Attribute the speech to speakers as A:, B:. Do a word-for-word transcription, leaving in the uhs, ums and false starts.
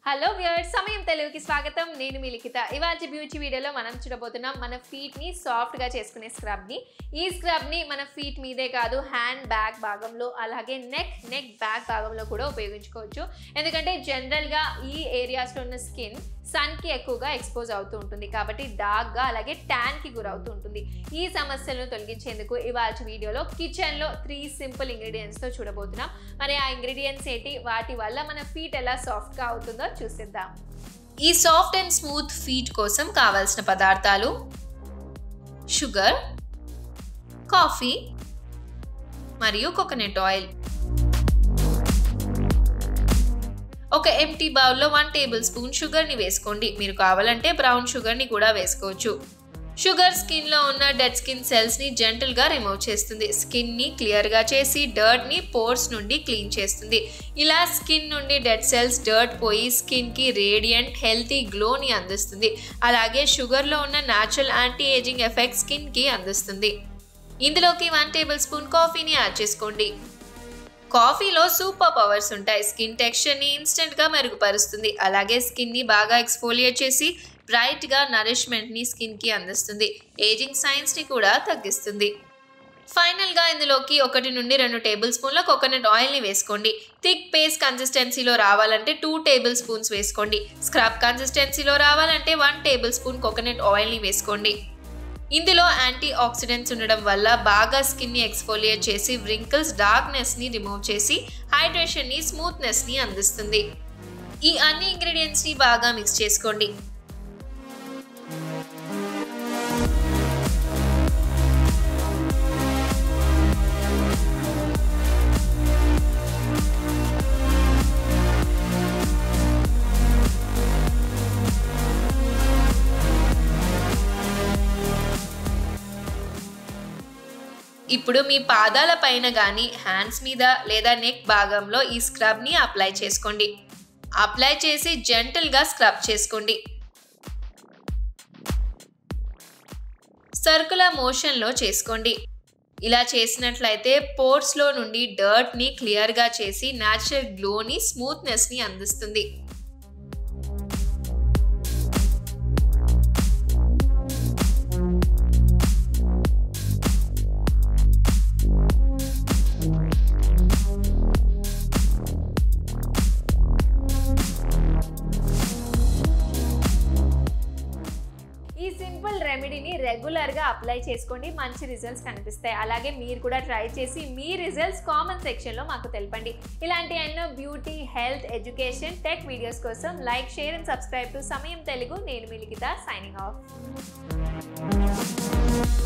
A: Hello viewers, సమయం తెలుగుకి స్వాగతం. నేను మీ లిఖిత. ఇవాళ బ్యూటీ వీడియోలో మనం చూడబోతున్నాం మన ఫీట్ ని సాఫ్ట్ గా చేసుకునే స్క్రబ్ ని. ఈ స్క్రబ్ ని మన ఫీట్ మీదే కాదు, హ్యాండ్ బ్యాక్ భాగంలో అలాగే నెక్ నెక్ బ్యాక్ భాగంలో కూడా ఉపయోగించుకోవచ్చు. ఎందుకంటే జనరల్ గా ఈ ఏరియాస్ లో ఉన్న స్కిన్ సన్ కి ఎక్కువగా ఎక్స్పోజ్ అవుతూ ఉంటుంది, కాబట్టి డార్క్ గా అలాగే ట్యాన్ కి గురవుతూ ఉంటుంది. ఈ సమస్యలను తొలగించేందుకు ఇవాళ వీడియోలో కిచెన్ లో త్రీ సింపుల్ ఇంగ్రీడియంట్స్ తో చూడబోతున్నాం. మరి ఆ ఇంగ్రీడియంట్స్ ఏంటి, వాటి వల్ల మన ఫీట్ ఎలా సాఫ్ట్ గా అవుతుందో చూసేద్దాం.
B: ఈ సాఫ్ట్ అండ్ స్మూత్ ఫీట్ కోసం కావాల్సిన పదార్థాలు: షుగర్, కాఫీ మరియు కోకోనట్ ఆయిల్. ఒక ఎంటీ బౌల్లో వన్ టేబుల్ స్పూన్ షుగర్ని వేసుకోండి. మీరు కావాలంటే బ్రౌన్ షుగర్ని కూడా వేసుకోవచ్చు. షుగర్ స్కిన్లో ఉన్న డెడ్ స్కిన్ సెల్స్ని జెంటల్గా రిమూవ్ చేస్తుంది. స్కిన్ని క్లియర్గా చేసి డర్ట్ని పోర్స్ నుండి క్లీన్ చేస్తుంది. ఇలా స్కిన్ నుండి డెడ్ సెల్స్, డర్ట్ పోయి స్కిన్కి రేడియంట్, హెల్తీ గ్లోని అందిస్తుంది. అలాగే షుగర్లో ఉన్న న్యాచురల్ యాంటీ ఏజింగ్ ఎఫెక్ట్ స్కిన్కి అందిస్తుంది. ఇందులోకి వన్ టేబుల్ స్పూన్ కాఫీని యాడ్ చేసుకోండి. కాఫీలో సూపర్ పవర్స్ ఉంటాయి. స్కిన్ టెక్స్చర్ని ఇన్స్టెంట్గా మెరుగుపరుస్తుంది. అలాగే స్కిన్ని బాగా ఎక్స్ఫోలియేట్ చేసి బ్రైట్గా నరిష్మెంట్ని స్కిన్కి అందిస్తుంది. ఏజింగ్ సైన్స్ని కూడా తగ్గిస్తుంది. ఫైనల్గా ఇందులోకి ఒకటి నుండి రెండు టేబుల్ స్పూన్ల కోకోనట్ ఆయిల్ని వేసుకోండి. థిక్ పేస్ట్ కన్సిస్టెన్సీలో రావాలంటే టూ టేబుల్ స్పూన్స్ వేసుకోండి. స్క్రబ్ కన్సిస్టెన్సీలో రావాలంటే వన్ టేబుల్ స్పూన్ కోకోనట్ ఆయిల్ని వేసుకోండి. ఇందులో యాంటీ ఆక్సిడెంట్స్ ఉండడం వల్ల బాగా స్కిన్ని ఎక్స్ఫోలియేట్ చేసి వ్రింకిల్స్, డార్క్నెస్ని రిమూవ్ చేసి హైడ్రేషన్ని, స్మూత్నెస్ని అందిస్తుంది. ఈ అన్ని ఇంగ్రీడియంట్స్ని బాగా మిక్స్ చేసుకోండి. ఇప్పుడు మీ పాదాల పైన కానీ, హ్యాండ్స్ మీద లేదా నెక్ భాగంలో ఈ స్క్రబ్ని అప్లై చేసుకోండి. అప్లై చేసి జెంటల్గా స్క్రబ్ చేసుకోండి. సర్కులర్ మోషన్లో చేసుకోండి. ఇలా చేసినట్లయితే పోర్స్లో నుండి డర్ట్ని క్లియర్గా చేసి న్యాచురల్ గ్లోని, స్మూత్నెస్ని అందిస్తుంది.
A: ఈ సింపుల్ రెమెడీని రెగ్యులర్గా అప్లై చేసుకోండి, మంచి రిజల్ట్స్ కనిపిస్తాయి. అలాగే మీరు కూడా ట్రై చేసి మీ రిజల్ట్స్ కామెంట్ సెక్షన్లో మాకు తెలపండి. ఇలాంటి ఎన్నో beauty, health, education, tech videos కోసం like, share and subscribe to సమయం తెలుగు. నేను మీ లిఖిత, సైనింగ్ ఆఫ్.